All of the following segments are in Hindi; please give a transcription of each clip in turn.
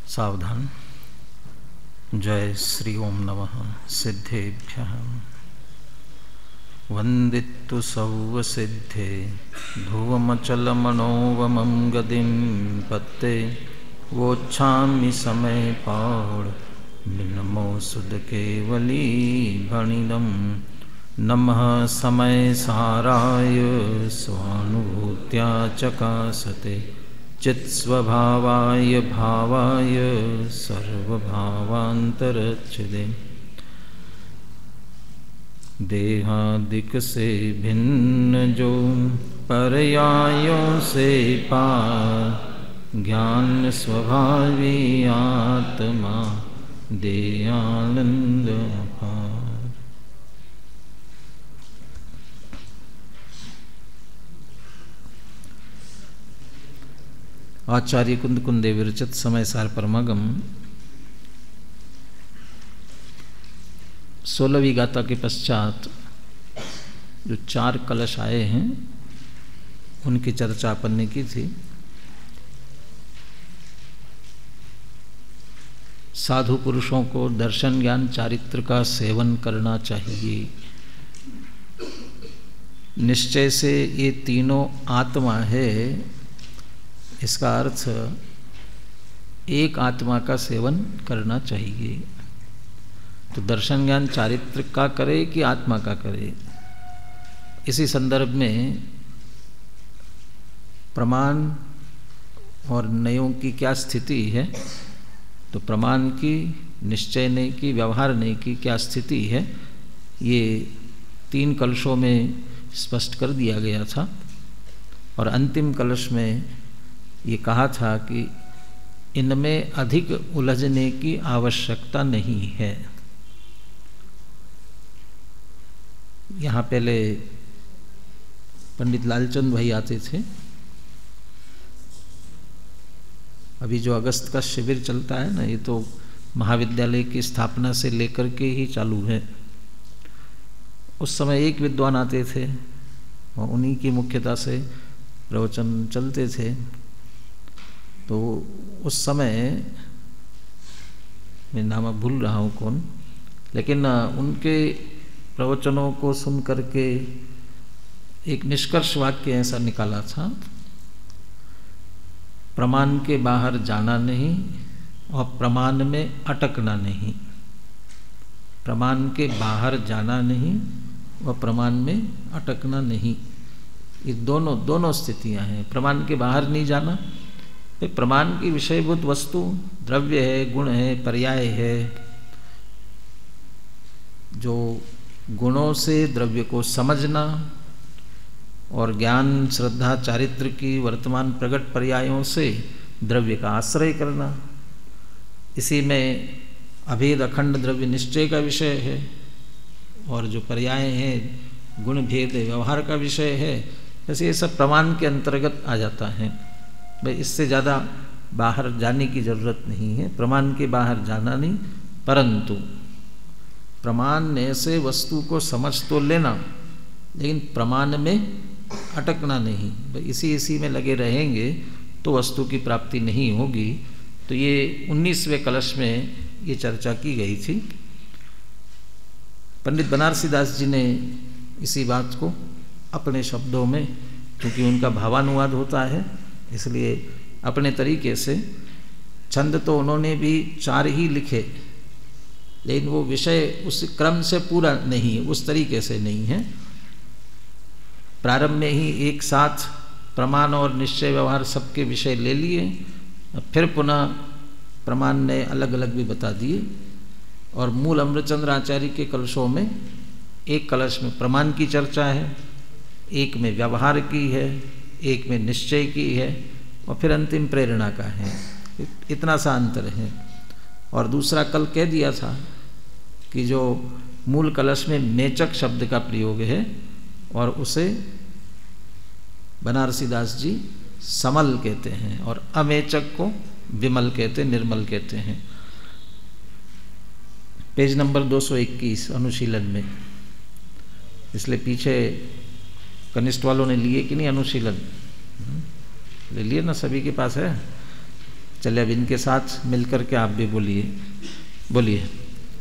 सावधान। जय श्री ओम नमः सिद्धेभ्यः। वंदित्तु सौवसिद्धे ध्रुवमचलमनोवमं गतिं पत्ते वोच्छामि समय पाड़ नमो सुध केवली भणिदं नमः समय साराय स्वानुभूत्या चकासते चित्स्वभावाय भावाय सर्वभावान्तरच्छिदे। देहादिक से भिन्न जो पर्यायों से पार ज्ञान स्वभावी आत्मा दे आनंद अपार। आचार्य कुंद कुंदे विरचित समय सार परमागम 16वीं गाथा के पश्चात जो 4 कलश आए हैं उनकी चर्चा अपन ने की थी। साधु पुरुषों को दर्शन ज्ञान चारित्र का सेवन करना चाहिए। निश्चय से ये तीनों आत्मा है, इसका अर्थ एक आत्मा का सेवन करना चाहिए। तो दर्शन ज्ञान चारित्र का करे कि आत्मा का करे। इसी संदर्भ में प्रमाण और नयों की क्या स्थिति है, तो प्रमाण की, निश्चय ने की, व्यवहार ने की क्या स्थिति है, ये 3 कलशों में स्पष्ट कर दिया गया था। और अंतिम कलश में ये कहा था कि इनमें अधिक उलझने की आवश्यकता नहीं है। यहाँ पहले पंडित लालचंद भाई आते थे। अभी जो अगस्त का शिविर चलता है ना, ये तो महाविद्यालय की स्थापना से लेकर के ही चालू है। उस समय एक विद्वान आते थे और उन्हीं की मुख्यता से प्रवचन चलते थे। तो उस समय मैं नाम भूल रहा हूँ कौन, लेकिन उनके प्रवचनों को सुन करके एक निष्कर्ष वाक्य ऐसा निकाला था, प्रमाण के बाहर जाना नहीं और प्रमाण में अटकना नहीं। प्रमाण के बाहर जाना नहीं और प्रमाण में अटकना नहीं। ये दोनों स्थितियां हैं। प्रमाण के बाहर नहीं जाना, प्रमाण की विषयभूत वस्तु द्रव्य है, गुण है, पर्याय है। जो गुणों से द्रव्य को समझना और ज्ञान श्रद्धा चारित्र की वर्तमान प्रकट पर्यायों से द्रव्य का आश्रय करना, इसी में अभेद अखंड द्रव्य निश्चय का विषय है। और जो पर्याय हैं गुण भेद व्यवहार का विषय है। जैसे ये सब प्रमाण के अंतर्गत आ जाता है। भाई इससे ज़्यादा बाहर जाने की जरूरत नहीं है। प्रमाण के बाहर जाना नहीं, परंतु प्रमाण से वस्तु को समझ तो लेना, लेकिन प्रमाण में अटकना नहीं। भाई इसी में लगे रहेंगे तो वस्तु की प्राप्ति नहीं होगी। तो ये 19वें कलश में ये चर्चा की गई थी। पंडित बनारसी दास जी ने इसी बात को अपने शब्दों में, क्योंकि उनका भावानुवाद होता है, इसलिए अपने तरीके से, छंद तो उन्होंने भी 4 ही लिखे, लेकिन वो विषय उस क्रम से पूरा नहीं, उस तरीके से नहीं है। प्रारंभ में ही एक साथ प्रमाण और निश्चय व्यवहार सबके विषय ले लिए, फिर पुनः प्रमाण ने अलग अलग भी बता दिए। और मूल अमृतचंद्र आचार्य के कलशों में एक कलश में प्रमाण की चर्चा है, एक में व्यवहार की है, एक में निश्चय की है, और फिर अंतिम प्रेरणा का है। इतना सा अंतर है। और दूसरा कल कह दिया था कि जो मूल कलश में मेचक शब्द का प्रयोग है और उसे बनारसी दास जी समल कहते हैं और अमेचक को विमल कहते, निर्मल कहते हैं। पेज नंबर 221 अनुशीलन में। इसलिए पीछे कनिष्ठ वालों ने लिए कि नहीं अनुशीलन? ले लिए ना, सभी के पास है। चलिए अब इनके साथ मिलकर के आप भी बोलिए, बोलिए।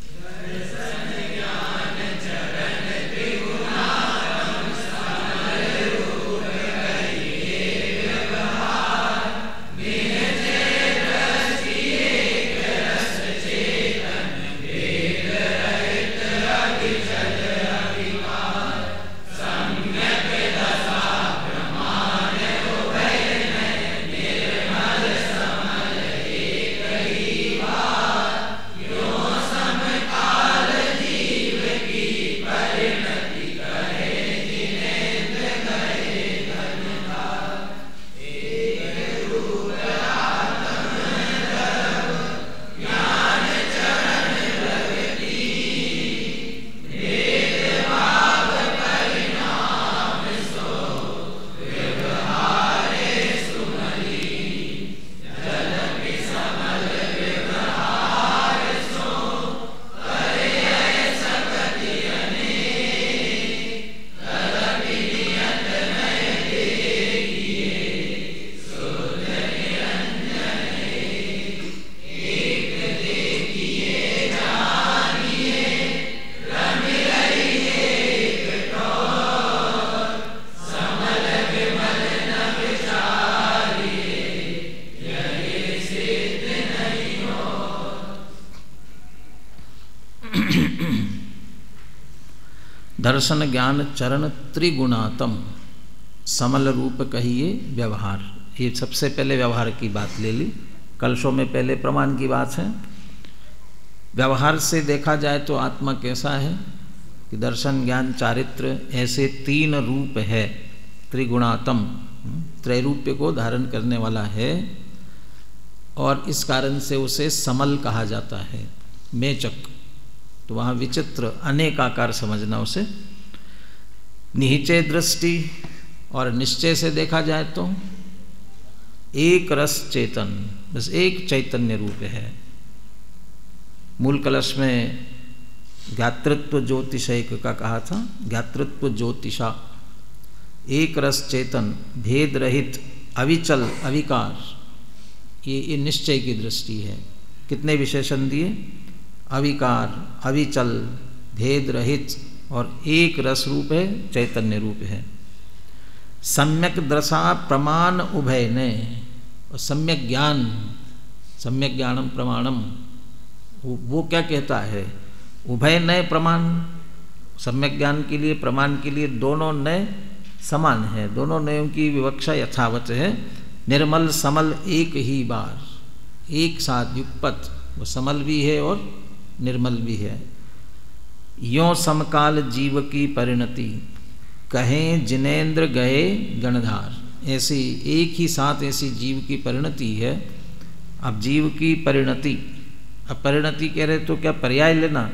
दर्शन ज्ञान चरण त्रिगुणातम समल रूप कहिए व्यवहार। ये सबसे पहले व्यवहार की बात ले ली, कलशों में पहले प्रमाण की बात है। व्यवहार से देखा जाए तो आत्मा कैसा है कि दर्शन ज्ञान चारित्र ऐसे तीन रूप है, त्रिगुणातम त्रैरूप्य को धारण करने वाला है, और इस कारण से उसे समल कहा जाता है, मेचक। तो वहाँ विचित्र अनेकाकार समझना उसे। निहिचे दृष्टि और निश्चय से देखा जाए तो एक रस चेतन, बस एक चैतन्य रूप है। मूल कलश में ज्ञातृत्व ज्योतिषैक का कहा था, ज्ञातृत्व ज्योतिषा, एक रस चेतन, भेद रहित, अविचल, अविकार, ये निश्चय की दृष्टि है। कितने विशेषण दिए? अविकार, अविचल, भेद रहित और एक रस रूप है, चैतन्य रूप है। सम्यक दशा प्रमाण उभय ने, और सम्यक ज्ञान, सम्यक ज्ञानम प्रमाणम, वो क्या कहता है? उभय नय प्रमाण। सम्यक ज्ञान के लिए, प्रमाण के लिए दोनों नय समान है, दोनों नयों की विवक्षा यथावत है। निर्मल समल एक ही बार, एक साथ युगपत, वो समल भी है और निर्मल भी है। यों समकाल जीव की परिणति, कहें जिनेन्द्र गए गणधार। ऐसी एक ही साथ ऐसी जीव की परिणति है। अब जीव की परिणति, अब परिणति कह रहे तो क्या पर्याय लेना?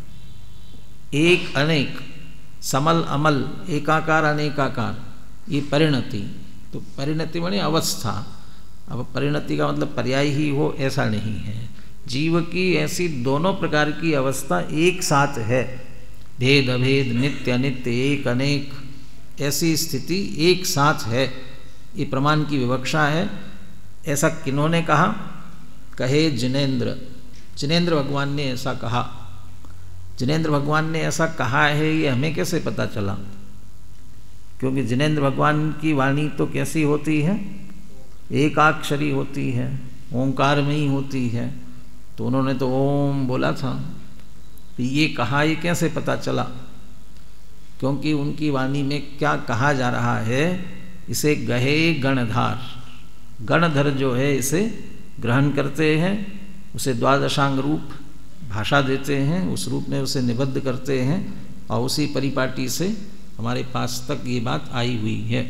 एक अनेक, समल अमल, एकाकार अनेकाकार, ये परिणति। तो परिणति माने अवस्था। अब परिणति का मतलब पर्याय ही हो ऐसा नहीं है। जीव की ऐसी दोनों प्रकार की अवस्था एक साथ है, भेद अभेद, नित्य अनित्य, एक अनेक, ऐसी स्थिति एक साथ है। ये प्रमाण की विवक्षा है। ऐसा किन्होंने कहा? कहे जिनेन्द्र, जिनेन्द्र भगवान ने ऐसा कहा। जिनेन्द्र भगवान ने ऐसा कहा है, ये हमें कैसे पता चला? क्योंकि जिनेन्द्र भगवान की वाणी तो कैसी होती है? एकाक्षरी होती है, ओंकार में ही होती है। तो उन्होंने तो ओम बोला था। तो ये कहा, ये कैसे पता चला? क्योंकि उनकी वाणी में क्या कहा जा रहा है? इसे गहे गणधार, गणधर जो है इसे ग्रहण करते हैं, उसे द्वादशांग रूप भाषा देते हैं, उस रूप में उसे निबद्ध करते हैं, और उसी परिपाटी से हमारे पास तक ये बात आई हुई है।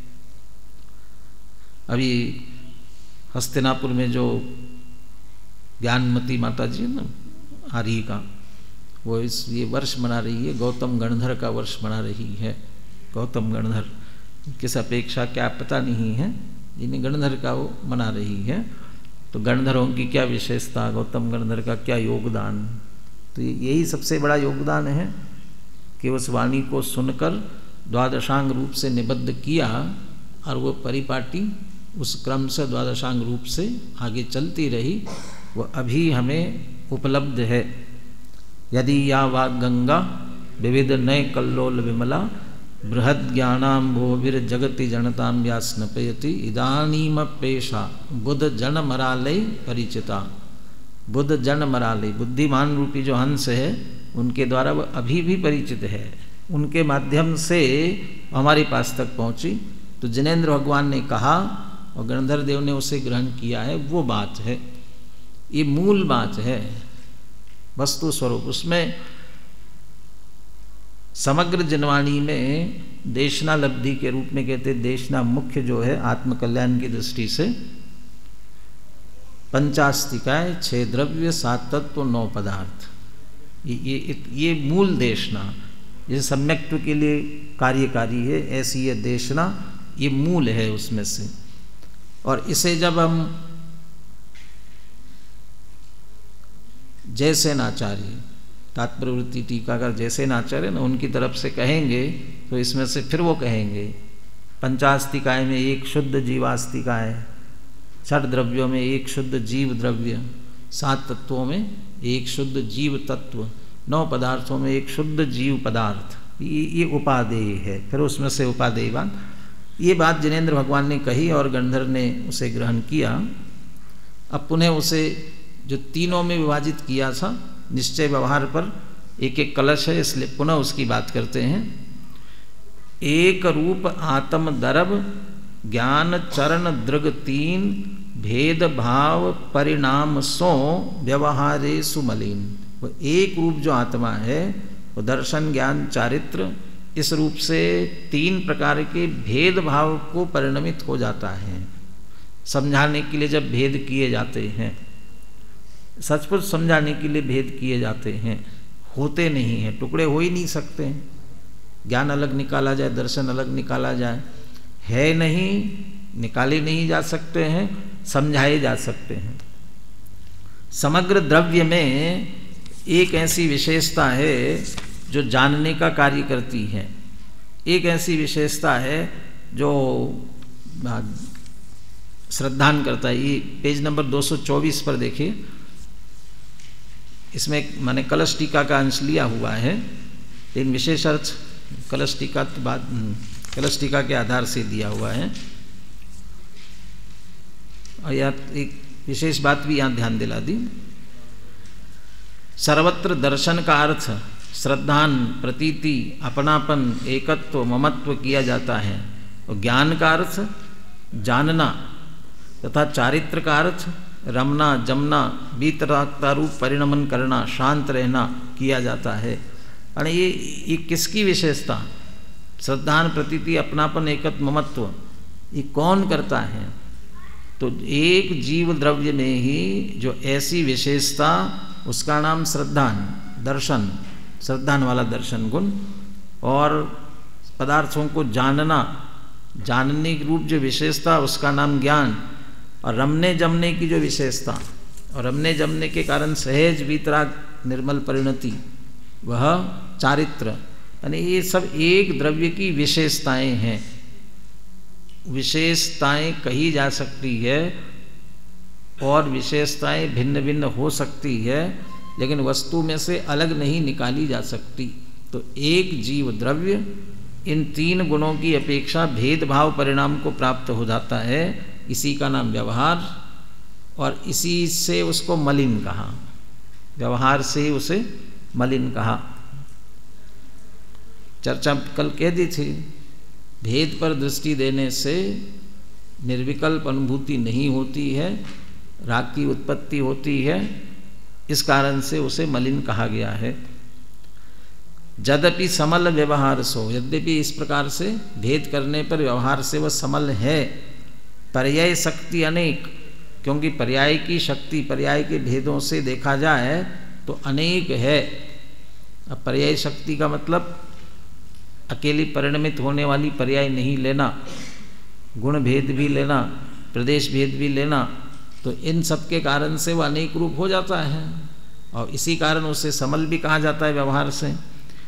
अभी हस्तिनापुर में जो ज्ञानमती माता जी है ना, आर्य का, वो ये वर्ष मना रही है, गौतम गणधर का वर्ष मना रही है। गौतम गणधर किस अपेक्षा क्या पता नहीं है, जिन्हें गणधर का वो मना रही है। तो गणधरों की क्या विशेषता, गौतम गणधर का क्या योगदान? तो यही सबसे बड़ा योगदान है कि उस वाणी को सुनकर द्वादशांग रूप से निबद्ध किया, और वो परिपाटी उस क्रम से द्वादशांग रूप से आगे चलती रही, वह अभी हमें उपलब्ध है। यदि या वाग गंगा विविध नय कल्लोल विमला बृहद ज्ञानाम्भोभिर जगति जनतां व्यास्नपयति इदानीमप्येषा बुध जन मरालय परिचिता। बुध जन मरालय, बुद्धिमान रूपी जो हंस है उनके द्वारा वह अभी भी परिचित है, उनके माध्यम से हमारे पास तक पहुँची। तो जिनेंद्र भगवान ने कहा और गणधर देव ने उसे ग्रहण किया है, वो बात है, ये मूल बात है, वस्तु स्वरूप। उसमें समग्र जिनवाणी में देशना लब्धि के रूप में कहते, देशना मुख्य जो है आत्मकल्याण की दृष्टि से 50 6 द्रव्य 7 तत्व 9 पदार्थ, ये मूल देशना। जैसे सम्यक्त्व के लिए कार्यकारी है, ऐसी ये देशना, ये मूल है उसमें से। और इसे जब हम जयसेनाचार्य तात्पर्यवृत्ति टीकाकार जयसेनाचार्य ना, उनकी तरफ से कहेंगे तो इसमें से फिर वो कहेंगे 50 में 1 शुद्ध जीवास्तिकाय, 6 द्रव्यों में 1 शुद्ध जीव द्रव्य, 7 तत्वों में 1 शुद्ध जीव तत्व, 9 पदार्थों में 1 शुद्ध जीव पदार्थ, ये उपादेय है। फिर उसमें से उपादेयवान, ये बात जिनेंद्र भगवान ने कही और गणधर ने उसे ग्रहण किया। अब पुनः उसे जो तीनों में विभाजित किया था निश्चय व्यवहार पर, एक एक कलश है, इसलिए पुनः उसकी बात करते हैं। एक रूप आत्म दरब ज्ञान चरण दृग 3 भेद भाव परिणाम सो व्यवहारे सुमलिन। वो एक रूप जो आत्मा है वो दर्शन ज्ञान चारित्र, इस रूप से 3 प्रकार के भेद भाव को परिणमित हो जाता है। समझाने के लिए जब भेद किए जाते हैं, सचमुच समझाने के लिए भेद किए जाते हैं, होते नहीं हैं, टुकड़े हो ही नहीं सकते हैं। ज्ञान अलग निकाला जाए, दर्शन अलग निकाला जाए, है नहीं, निकाले नहीं जा सकते हैं, समझाए जा सकते हैं। समग्र द्रव्य में एक ऐसी विशेषता है जो जानने का कार्य करती है, एक ऐसी विशेषता है जो श्रद्धान करता है। ये पेज नंबर 224 पर देखिए, इसमें मैंने कलश टीका का अंश लिया हुआ है, लेकिन विशेष अर्थ कलश टीका बाद कलश टीका के आधार से दिया हुआ है। और यह एक विशेष बात भी यहाँ ध्यान दिला दी। सर्वत्र दर्शन का अर्थ श्रद्धान, प्रतीति, अपनापन, एकत्व, ममत्व किया जाता है। और ज्ञान का अर्थ जानना तथा चारित्र का अर्थ रमना, जमना, बीतरागता रूप परिणमन करना, शांत रहना किया जाता है। और ये किसकी विशेषता? श्रद्धान, प्रतीति, अपनापन, एकत्व, ममत्व, ये कौन करता है? तो एक जीव द्रव्य में ही जो ऐसी विशेषता, उसका नाम श्रद्धान, दर्शन, श्रद्धान वाला दर्शन गुण। और पदार्थों को जानना, जानने की रूप जो विशेषता, उसका नाम ज्ञान। और रमने जमने की जो विशेषता, और रमने जमने के कारण सहज वीतराग निर्मल परिणति, वह चारित्र। यानी ये सब एक द्रव्य की विशेषताएं हैं। विशेषताएं कही जा सकती है और विशेषताएं भिन्न भिन्न हो सकती है, लेकिन वस्तु में से अलग नहीं निकाली जा सकती। तो एक जीव द्रव्य इन 3 गुणों की अपेक्षा भेदभाव परिणाम को प्राप्त हो जाता है, इसी का नाम व्यवहार। और इसी से उसको मलिन कहा, व्यवहार से उसे मलिन कहा। चर्चा कल कह दी थी, भेद पर दृष्टि देने से निर्विकल्प अनुभूति नहीं होती है, राग की उत्पत्ति होती है, इस कारण से उसे मलिन कहा गया है। यद्यपि समल व्यवहार सो, यद्यपि इस प्रकार से भेद करने पर व्यवहार से वह समल है। पर्याय शक्ति अनेक, क्योंकि पर्याय की शक्ति, पर्याय के भेदों से देखा जाए तो अनेक है। अब पर्याय शक्ति का मतलब अकेली परिणमित होने वाली पर्याय नहीं लेना, गुण भेद भी लेना, प्रदेश भेद भी लेना। तो इन सब के कारण से वह अनेक रूप हो जाता है, और इसी कारण उसे समल भी कहा जाता है व्यवहार से।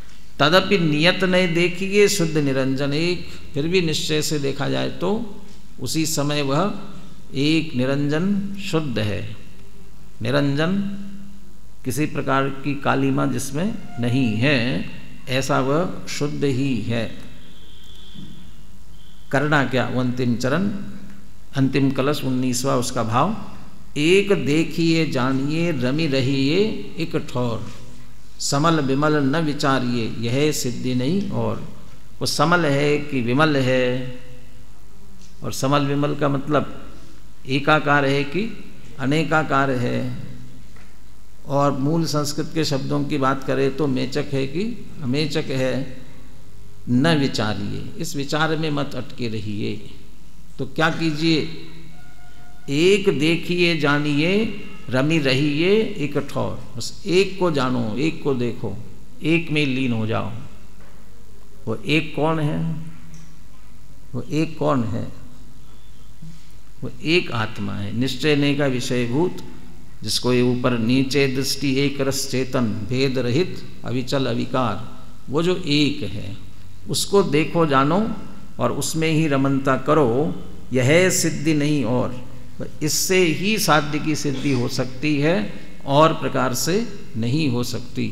तदपि नियत नहीं देखिए शुद्ध निरंजन एक, फिर भी निश्चय से देखा जाए तो उसी समय वह एक निरंजन शुद्ध है। निरंजन किसी प्रकार की कालिमा जिसमें नहीं है, ऐसा वह शुद्ध ही है। करना क्या? वो अंतिम चरण, अंतिम कलश 19वां उसका भाव। एक देखिए जानिए रमि रहिए एक ठौर, समल विमल न विचारिए यह सिद्धि नहीं और। वो समल है कि विमल है, और समल विमल का मतलब एकाकार है कि अनेकाकार है, और मूल संस्कृत के शब्दों की बात करें तो मेचक है कि अमेचक है। न विचारिए, इस विचार में मत अटके रहिए। तो क्या कीजिए? एक देखिए जानिए रमि रहिए एक ठौर, बस एक को जानो, एक को देखो, एक में लीन हो जाओ। वो एक कौन है? वो एक कौन है? वो एक आत्मा है, निश्चय ने का विषयभूत, जिसको ये ऊपर नीचे दृष्टि एक रस चेतन भेद रहित अविचल अविकार, वो जो एक है उसको देखो जानो और उसमें ही रमनता करो। यह सिद्धि नहीं और, इससे ही साध्य की सिद्धि हो सकती है, और प्रकार से नहीं हो सकती।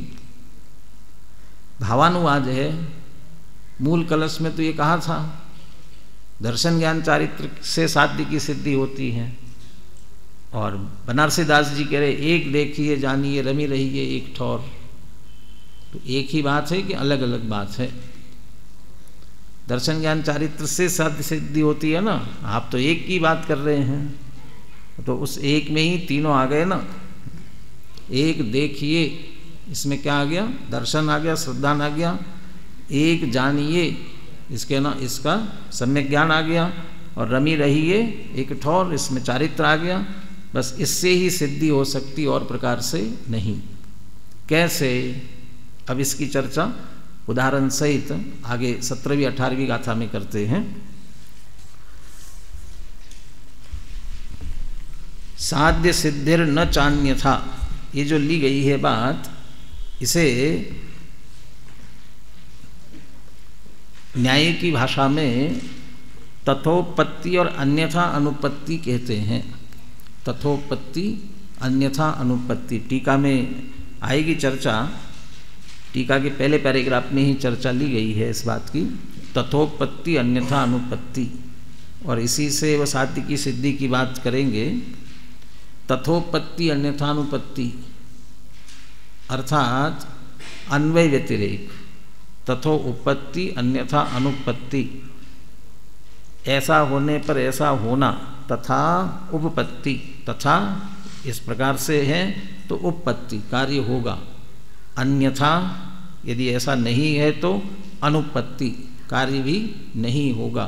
भावानुवाद है। मूल कलश में तो ये कहा था दर्शन ज्ञान चारित्र से साध्य की सिद्धि होती है, और बनारसी दास जी कह रहे एक देखिए जानिए रमि रहिए एक ठौर। तो एक ही बात है कि अलग अलग बात है? दर्शन ज्ञान चारित्र से साध्य सिद्धि होती है ना, आप तो एक की बात कर रहे हैं, तो उस एक में ही तीनों आ गए ना। एक देखिए, इसमें क्या आ गया? दर्शन आ गया, श्रद्धा आ गया। एक जानिए, इसके ना इसका सम्यक ज्ञान आ गया, और रमि रहिए एक ठौर, इसमें चारित्र आ गया। बस इससे ही सिद्धि हो सकती, और प्रकार से नहीं। कैसे? अब इसकी चर्चा उदाहरण सहित आगे 17वीं 18वीं गाथा में करते हैं। साध्य सिद्धिर न चान्य था, ये जो ली गई है बात, इसे न्याय की भाषा में तथोपत्ति और अन्यथा अनुपत्ति कहते हैं। तथोपत्ति अन्यथा अनुपत्ति, टीका में आएगी चर्चा। टीका के पहले पैराग्राफ में ही चर्चा ली गई है इस बात की, तथोपत्ति अन्यथा अनुपत्ति, और इसी से वह साध्य की सिद्धि की बात करेंगे। तथोपत्ति अन्यथा अनुपत्ति अर्थात अन्वय व्यतिरेक, तथो उपत्ति अन्यथा अनुपत्ति, ऐसा होने पर ऐसा होना, तथा उपपत्ति, तथा इस प्रकार से है तो उपपत्ति कार्य होगा, अन्यथा यदि ऐसा नहीं है तो अनुपत्ति कार्य भी नहीं होगा।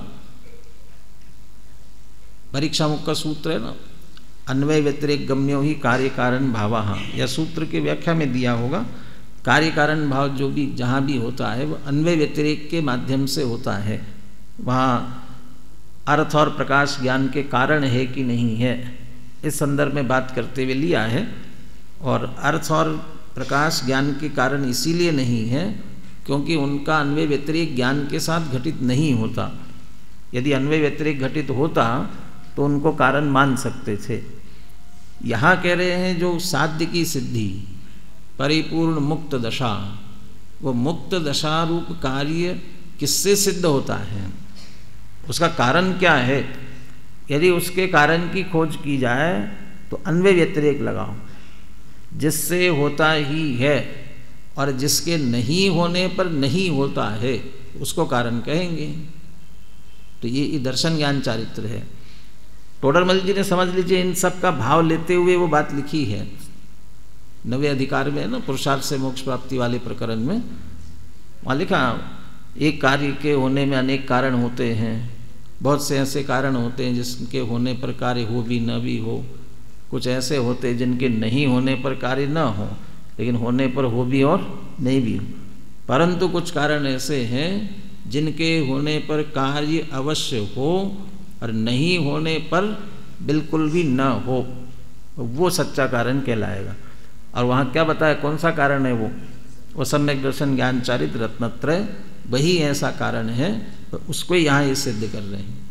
परीक्षा मुख का सूत्र है ना, अन्वय व्यतिरेक गम्यो ही कार्य कारण भावः, यह सूत्र की व्याख्या में दिया होगा। कार्य कारण भाव जो भी जहाँ भी होता है वो अन्वय व्यतिरेक के माध्यम से होता है। वहाँ अर्थ और प्रकाश ज्ञान के कारण है कि नहीं है, इस संदर्भ में बात करते हुए लिया है। और अर्थ और प्रकाश ज्ञान के कारण इसीलिए नहीं है क्योंकि उनका अन्वय व्यतिरेक ज्ञान के साथ घटित नहीं होता। यदि अन्वय व्यतिरेक घटित होता तो उनको कारण मान सकते थे। यहाँ कह रहे हैं जो साध्य की सिद्धि, परिपूर्ण मुक्त दशा, वो मुक्त दशा रूप कार्य किससे सिद्ध होता है, उसका कारण क्या है? यदि उसके कारण की खोज की जाए तो अन्वय व्यतिरेक लगाओ, जिससे होता ही है और जिसके नहीं होने पर नहीं होता है उसको कारण कहेंगे। तो ये दर्शन ज्ञान चारित्र है। टोडरमल जी ने समझ लीजिए इन सब का भाव लेते हुए वो बात लिखी है। 9वें अधिकार में है ना, पुरुषार्थ से मोक्ष प्राप्ति वाले प्रकरण में वहाँ लिखा, एक कार्य के होने में अनेक कारण होते हैं। बहुत से ऐसे कारण होते हैं जिसके होने पर कार्य हो भी न भी हो, कुछ ऐसे होते हैं जिनके नहीं होने पर कार्य न हो लेकिन होने पर हो भी और नहीं भी हो। परंतु कुछ कारण ऐसे हैं जिनके होने पर कार्य अवश्य हो और नहीं होने पर बिल्कुल भी न हो, वो सच्चा कारण कहलाएगा। और वहाँ क्या बताया कौन सा कारण है वो सम्यक दर्शन ज्ञान चारित्र रत्नत्रय, वही ऐसा कारण है, तो उसको यहाँ ये सिद्ध कर रहे हैं।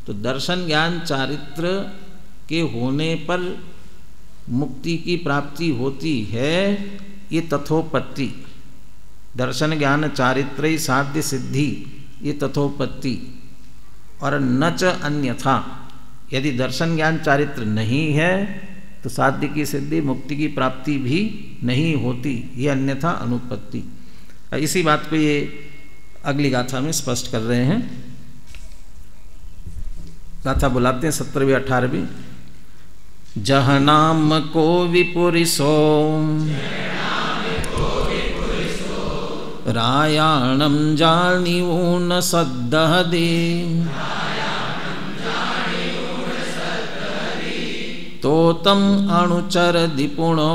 तो दर्शन ज्ञान चारित्र के होने पर मुक्ति की प्राप्ति होती है, ये तथोपत्ति। दर्शन ज्ञान चारित्र साध्य सिद्धि, ये तथोपत्ति। और न च अन्यथा, यदि दर्शन ज्ञान चारित्र नहीं है तो साध्य की सिद्धि मुक्ति की प्राप्ति भी नहीं होती, ये अन्यथा अनुपत्ति। इसी बात को ये अगली गाथा में स्पष्ट कर रहे हैं। गाथा बुलाते हैं 17वीं 18वीं। जह नाम को विपुरिसो रायाणम जानिऊ न सद्दहदि तो तम अणुचर दिपुणो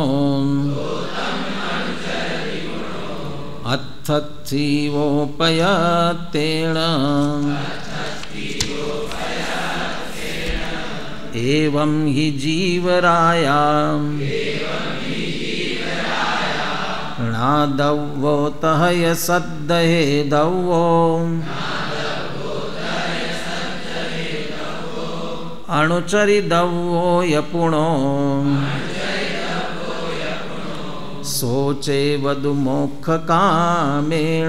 अत्थीवोपयतेण एवं हि जीवराया नादव्वो तहय सद्दहे दव्वो अणुचरि दव्वो यपुणो सोचे वधु मोक्ष कामेण।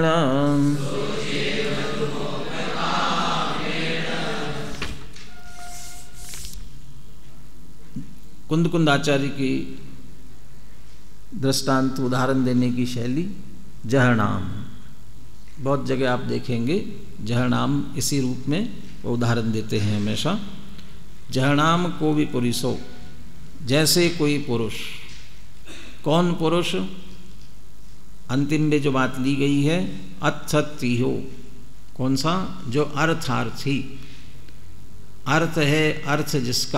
कुंद आचार्य की दृष्टांत उदाहरण देने की शैली जहनाम, बहुत जगह आप देखेंगे जहनाम इसी रूप में वो उदाहरण देते हैं हमेशा। जहनाम को भी पुरुषो, जैसे कोई पुरुष। कौन पुरुष? अंतिम में जो बात ली गई है, अर्थी हो। कौन सा? जो अर्थार्थी। अर्थ है अर्थ जिसका,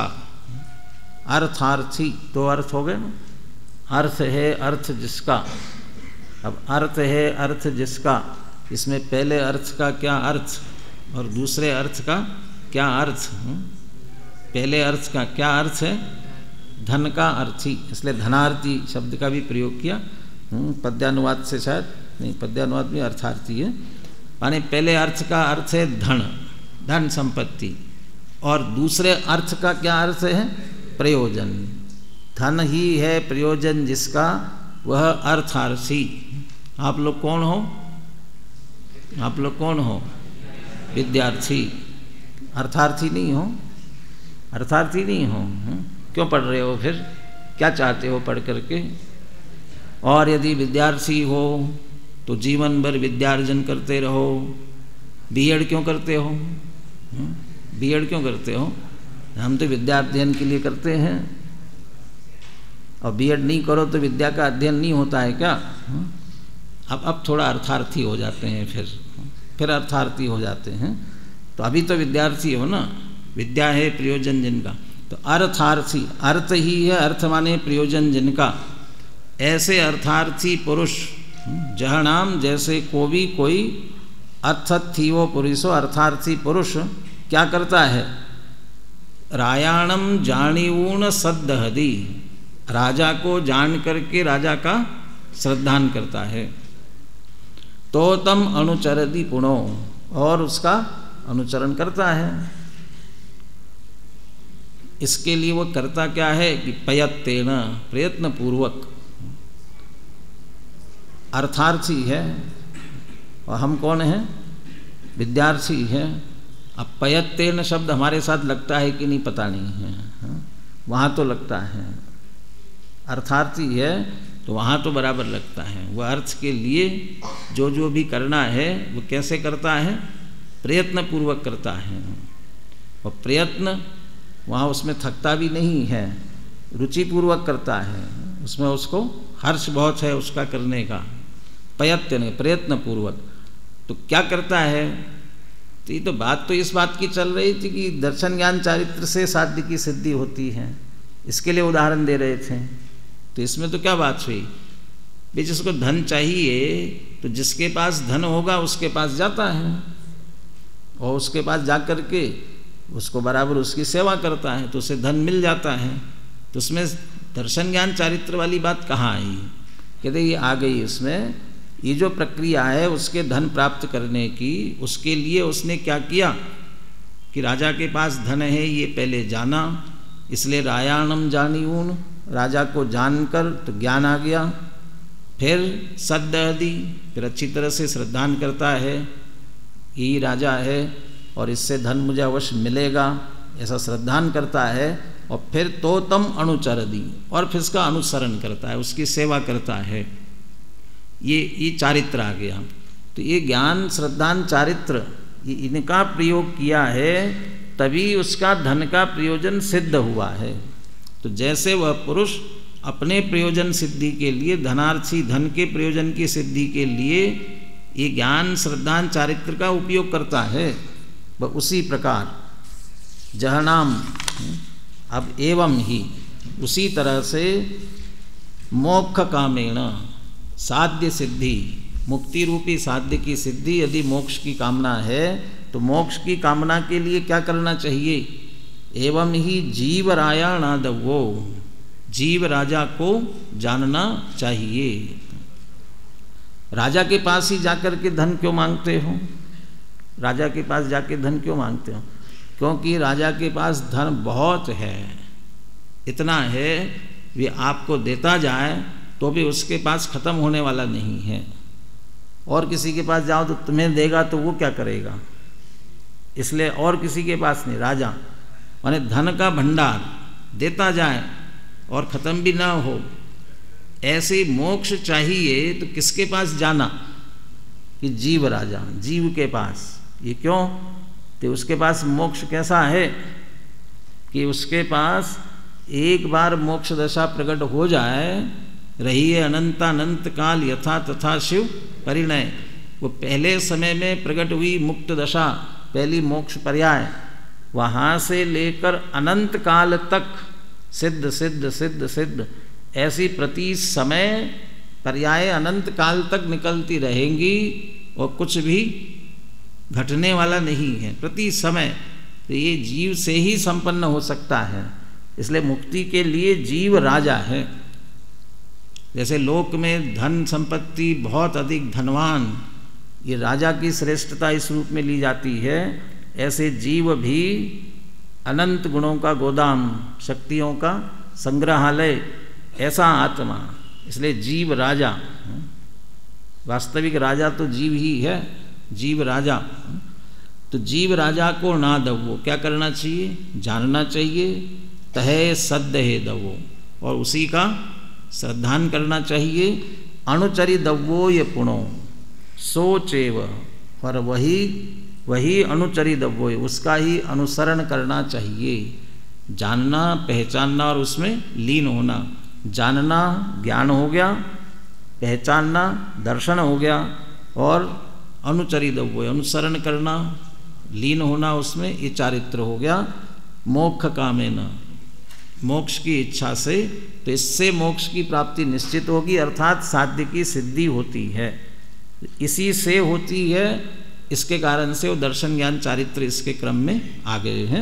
अर्थार्थी तो अर्थ हो गए ना। अर्थ है अर्थ जिसका। अब अर्थ है अर्थ जिसका, इसमें पहले अर्थ का क्या अर्थ और दूसरे अर्थ का क्या अर्थ? पहले अर्थ का क्या अर्थ है? धन का अर्थी, इसलिए धनार्थी शब्द का भी प्रयोग किया। पद्यानुवाद से शायद नहीं, पद्यानुवाद में अर्थार्थी है। माने पहले अर्थ का अर्थ है धन, धन संपत्ति, और दूसरे अर्थ का क्या अर्थ है? प्रयोजन। धन ही है प्रयोजन जिसका, वह अर्थार्थी। आप लोग कौन हो? आप लोग कौन हो? विद्यार्थी। अर्थार्थी नहीं हो? अर्थार्थी नहीं हो? क्यों पढ़ रहे हो फिर? क्या चाहते हो पढ़ करके? और यदि विद्यार्थी हो तो जीवन भर विद्यार्जन करते रहो। बीएड क्यों करते हो? बीएड क्यों करते हो? हम तो विद्या अध्ययन के लिए करते हैं। और बीएड नहीं करो तो विद्या का अध्ययन नहीं होता है क्या? अब थोड़ा अर्थार्थी हो जाते हैं, फिर अर्थार्थी हो जाते हैं। तो अभी तो विद्यार्थी हो ना, विद्या है प्रयोजन जिनका। तो अर्थार्थी, अर्थ ही है, अर्थ माने प्रयोजन जिनका। ऐसे अर्थार्थी पुरुष, जहनाम जैसे को भी कोई, अर्थी वो पुरुषो, अर्थार्थी पुरुष क्या करता है? रायाणम जानिऊन सद्दहदि, राजा को जान करके राजा का श्रद्धान करता है। तो तम अनुचरति पुणो, और उसका अनुचरण करता है। इसके लिए वो करता क्या है कि प्रयत्न, प्रयत्न पूर्वक। अर्थार्थी है और हम कौन हैं? विद्यार्थी है। अब प्रयत्न शब्द हमारे साथ लगता है कि नहीं पता नहीं है, वहाँ तो लगता है। अर्थार्थी है तो वहाँ तो बराबर लगता है। वह अर्थ के लिए जो भी करना है वो कैसे करता है? प्रयत्न पूर्वक करता है। और प्रयत्न वहाँ उसमें थकता भी नहीं है, रुचिपूर्वक करता है। उसमें उसको हर्ष बहुत है उसका करने का। प्रयत्न पूर्वक। तो क्या करता है? तो ये तो बात तो इस बात की चल रही थी कि दर्शन ज्ञान चारित्र से साध्य की सिद्धि होती है, इसके लिए उदाहरण दे रहे थे। तो इसमें तो क्या बात हुई भाई? जिसको धन चाहिए तो जिसके पास धन होगा उसके पास जाता है और उसके पास जा कर के उसको बराबर उसकी सेवा करता है तो उसे धन मिल जाता है। तो उसमें दर्शन ज्ञान चारित्र वाली बात कहाँ आई? कहते ये आ गई उसमें। ये जो प्रक्रिया है उसके धन प्राप्त करने की, उसके लिए उसने क्या किया? कि राजा के पास धन है ये पहले जाना, इसलिए रायाणम जानियून, राजा को जानकर तो ज्ञान आ गया। फिर सद्दहदी, फिर अच्छी तरह से श्रद्धान करता है, यही राजा है और इससे धन मुझे अवश्य मिलेगा, ऐसा श्रद्धान करता है। और फिर तोतम अनुचरदी, और फिर इसका अनुसरण करता है, उसकी सेवा करता है। ये चारित्र आ गया। तो ये ज्ञान श्रद्धान चारित्र, ये इनका प्रयोग किया है, तभी उसका धन का प्रयोजन सिद्ध हुआ है। तो जैसे वह पुरुष अपने प्रयोजन सिद्धि के लिए, धनार्थी धन के प्रयोजन की सिद्धि के लिए ये ज्ञान श्रद्धान चारित्र का उपयोग करता है, वह उसी प्रकार जहनाम, अब एवं ही उसी तरह से मोक्ष कामेण, साध्य सिद्धि, मुक्ति रूपी साध्य की सिद्धि, यदि मोक्ष की कामना है तो मोक्ष की कामना के लिए क्या करना चाहिए? एवं ही जीव रायाणादवो, जीव राजा को जानना चाहिए। राजा के पास ही जाकर के धन क्यों मांगते हो? राजा के पास जाके धन क्यों मांगते हो? क्योंकि राजा के पास धन बहुत है, इतना है वे आपको देता जाए तो भी उसके पास खत्म होने वाला नहीं है। और किसी के पास जाओ तो तुम्हें देगा तो वो क्या करेगा? इसलिए और किसी के पास नहीं, राजा माने धन का भंडार देता जाए और ख़त्म भी ना हो। ऐसे मोक्ष चाहिए तो किसके पास जाना? कि जीव राजा, जीव के पास। ये क्यों? तो उसके पास मोक्ष कैसा है कि उसके पास एक बार मोक्ष दशा प्रकट हो जाए, रही है अनंतानंत काल यथा तथा शिव परिणय। वो पहले समय में प्रकट हुई मुक्त दशा, पहली मोक्ष पर्याय, वहाँ से लेकर अनंत काल तक सिद्ध सिद्ध सिद्ध सिद्ध ऐसी प्रति समय पर्याय अनंत काल तक निकलती रहेंगी और कुछ भी घटने वाला नहीं है प्रति समय। तो ये जीव से ही संपन्न हो सकता है, इसलिए मुक्ति के लिए जीव राजा है। जैसे लोक में धन संपत्ति बहुत अधिक धनवान, ये राजा की श्रेष्ठता इस रूप में ली जाती है, ऐसे जीव भी अनंत गुणों का गोदाम, शक्तियों का संग्रहालय, ऐसा आत्मा। इसलिए जीव राजा, वास्तविक राजा तो जीव ही है, जीव राजा। तो जीव राजा को ना दवो, क्या करना चाहिए? जानना चाहिए। तहे सद्य है दवो, और उसी का श्रद्धान करना चाहिए। अनुचरि दवो ये पुणो सोचेव, और वही अनुचरि दवो, उसका ही अनुसरण करना चाहिए। जानना, पहचानना और उसमें लीन होना। जानना ज्ञान हो गया, पहचानना दर्शन हो गया, और अनुचरि दवो अनुसरण करना, लीन होना उसमें, ये चारित्र हो गया। मोक्ष कामेन, मोक्ष की इच्छा से, तो इससे मोक्ष की प्राप्ति निश्चित होगी, अर्थात साध्य की सिद्धि होती है, इसी से होती है। इसके कारण से वो दर्शन ज्ञान चारित्र इसके क्रम में आ गए हैं।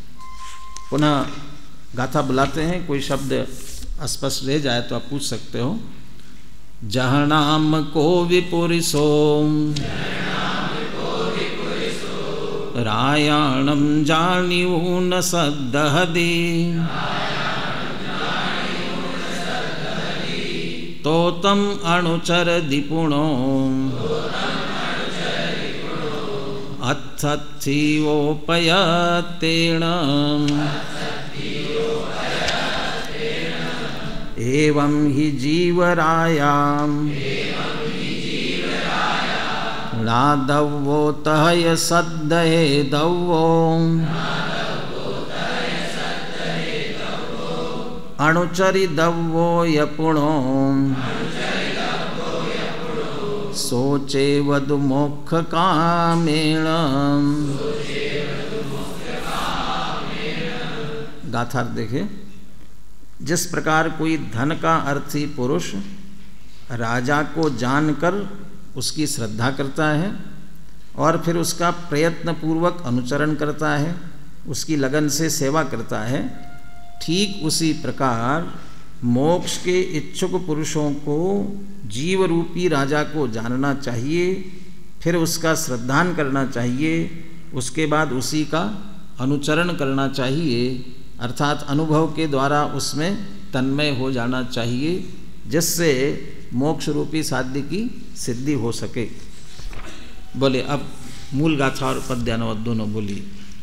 पुनः गाथा बुलाते हैं, कोई शब्द अस्पष्ट रह जाए तो आप पूछ सकते हो। जहनाम को विपुरिसो रायाणम जानियो न सद्दहदी, तोतम अनुचर दिपुणो अत्थीवोपयतेन एवं हि जीवरायाम नादवो तहय सद्दहे दवो अणुचरि दवो यपुणो सोचे वधु मोक्ष कामेण। गाथार्थ देखे, जिस प्रकार कोई धन का अर्थी पुरुष राजा को जानकर उसकी श्रद्धा करता है और फिर उसका प्रयत्न पूर्वक अनुचरण करता है, उसकी लगन से सेवा करता है, ठीक उसी प्रकार मोक्ष के इच्छुक पुरुषों को जीव रूपी राजा को जानना चाहिए, फिर उसका श्रद्धान करना चाहिए, उसके बाद उसी का अनुचरण करना चाहिए, अर्थात अनुभव के द्वारा उसमें तन्मय हो जाना चाहिए, जिससे मोक्ष रूपी साध्य की सिद्धि हो सके। बोले अब मूल गाथा और पद्यानुवाद दोनों बोलिए।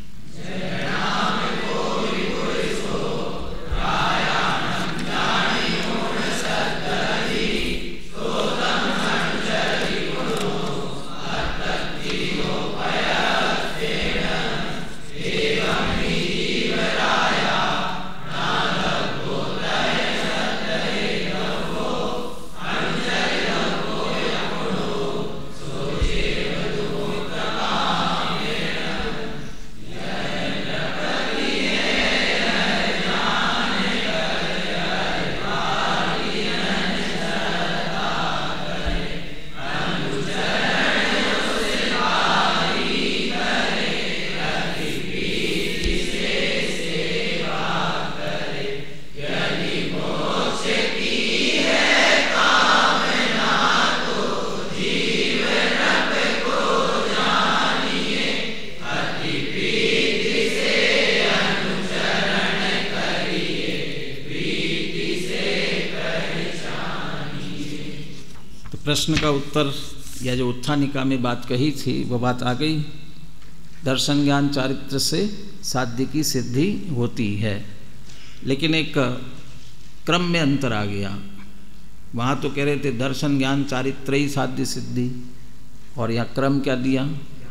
प्रश्न का उत्तर या जो उत्थानिका में बात कही थी वो बात आ गई। दर्शन ज्ञान चारित्र से साध्य की सिद्धि होती है, लेकिन एक क्रम में अंतर आ गया। वहाँ तो कह रहे थे दर्शन ज्ञान चारित्र ही साध्य सिद्धि, और यहाँ क्रम क्या दिया?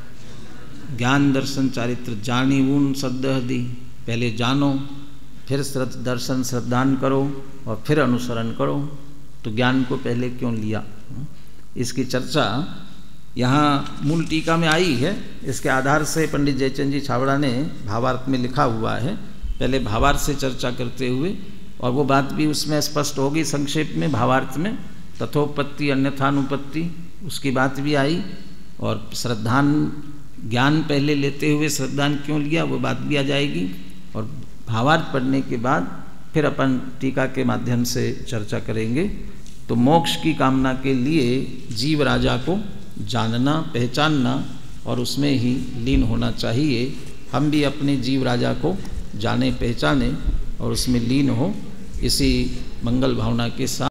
ज्ञान दर्शन चारित्र जानी ऊन सद्दह दी। पहले जानो, फिर दर्शन श्रद्धान करो और फिर अनुसरण करो। तो ज्ञान को पहले क्यों लिया? इसकी चर्चा यहाँ मूल टीका में आई है। इसके आधार से पंडित जयचंद जी छाबड़ा ने भावार्थ में लिखा हुआ है। पहले भावार्थ से चर्चा करते हुए, और वो बात भी उसमें स्पष्ट होगी संक्षेप में। भावार्थ में तथोपत्ति अन्यथानुपत्ति उसकी बात भी आई, और श्रद्धान ज्ञान पहले लेते हुए श्रद्धान क्यों लिया वो बात भी आ जाएगी। और भावार्थ पढ़ने के बाद फिर अपन टीका के माध्यम से चर्चा करेंगे। तो मोक्ष की कामना के लिए जीव राजा को जानना, पहचानना और उसमें ही लीन होना चाहिए। हम भी अपने जीव राजा को जाने, पहचाने और उसमें लीन हो, इसी मंगल भावना के साथ